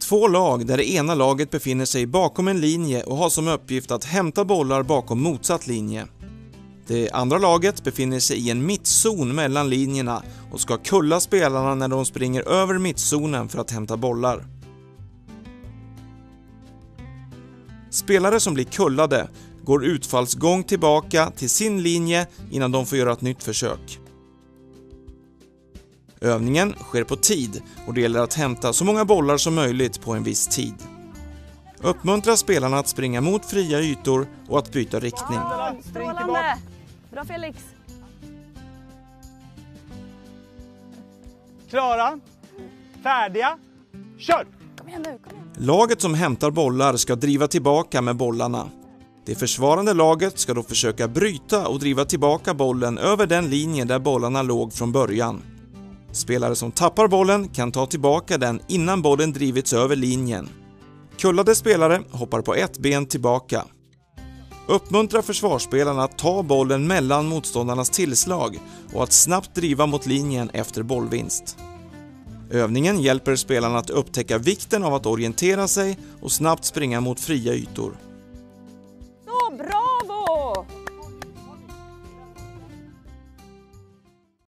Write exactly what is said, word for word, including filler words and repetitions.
två lag där det ena laget befinner sig bakom en linje och har som uppgift att hämta bollar bakom motsatt linje. Det andra laget befinner sig i en mittzon mellan linjerna och ska kulla spelarna när de springer över mittzonen för att hämta bollar. Spelare som blir kullade går utfallsgång tillbaka till sin linje innan de får göra ett nytt försök. Övningen sker på tid och det gäller att hämta så många bollar som möjligt på en viss tid. Uppmuntra spelarna att springa mot fria ytor och att byta riktning. Strålande! Bra Felix! Klara, färdiga, kör! Kom igen nu, kom igen. Laget som hämtar bollar ska driva tillbaka med bollarna. Det försvarande laget ska då försöka bryta och driva tillbaka bollen över den linje där bollarna låg från början. Spelare som tappar bollen kan ta tillbaka den innan bollen drivits över linjen. Kullade spelare hoppar på ett ben tillbaka. Uppmuntra försvarsspelarna att ta bollen mellan motståndarnas tillslag och att snabbt driva mot linjen efter bollvinst. Övningen hjälper spelarna att upptäcka vikten av att orientera sig och snabbt springa mot fria ytor.